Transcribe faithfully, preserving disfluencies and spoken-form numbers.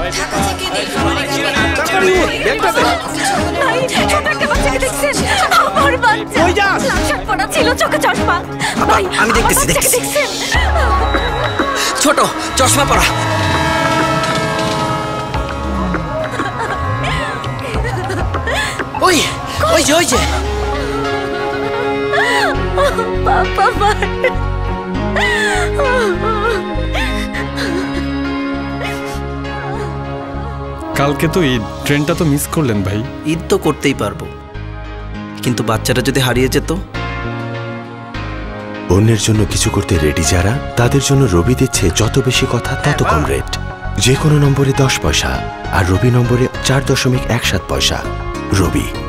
আমি দেখতেছি দেখতেছি ছোট চশমা পরা। ওই ওই যে ওই যে কালকে তো ঈদ, ট্রেনটা তো মিস করলেন ভাই। ঈদ তো করতেই পারবো, কিন্তু বাচ্চাটা যদি হারিয়ে যেত। অন্যের জন্য কিছু করতে রেডি যারা, তাদের জন্য রবি দিচ্ছে যত বেশি কথা তত কম রেট। যে কোনো নম্বরে দশ পয়সা আর রবি নম্বরে চার দশমিক এক সাত পয়সা। রবি।